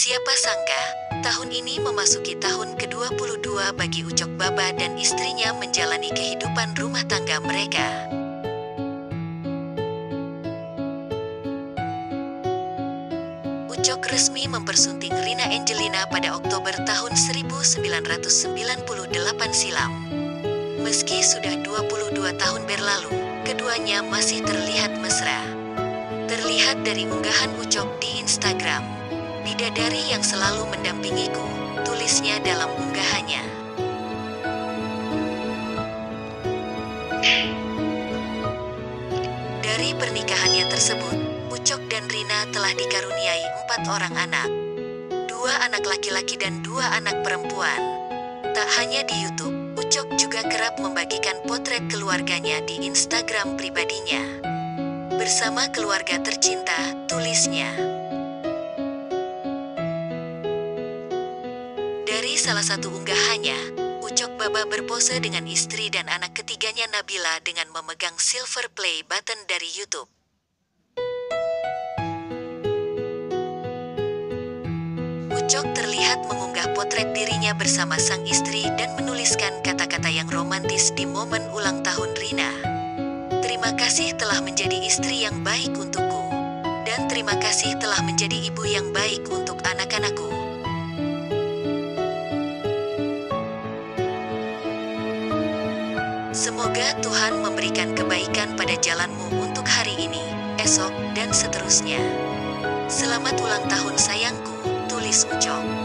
Siapa sangka, tahun ini memasuki tahun ke-22 bagi Ucok Baba dan istrinya menjalani kehidupan rumah tangga mereka. Ucok resmi mempersunting Rina Angelina pada Oktober tahun 1998 silam. Meski sudah 22 tahun berlalu, keduanya masih terlihat mesra. Terlihat dari unggahan Ucok di Instagram. "Bidadari yang selalu mendampingiku," tulisnya dalam unggahannya. Dari pernikahannya tersebut, Ucok dan Rina telah dikaruniai 4 orang anak. 2 anak laki-laki dan 2 anak perempuan. Tak hanya di YouTube, Ucok juga kerap membagikan potret keluarganya di Instagram pribadinya. "Bersama keluarga tercinta," tulisnya. Dari salah satu unggahannya, Ucok Baba berpose dengan istri dan anak ketiganya Nabila dengan memegang silver play button dari YouTube. Ucok terlihat mengunggah potret dirinya bersama sang istri dan menuliskan kata-kata yang romantis di momen ulang tahun Rina. "Terima kasih telah menjadi istri yang baik untukku. Dan terima kasih telah menjadi ibu yang baik untuk anak-anakku. Semoga Tuhan memberikan kebaikan pada jalanmu untuk hari ini, esok, dan seterusnya. Selamat ulang tahun sayangku," tulis Ucok.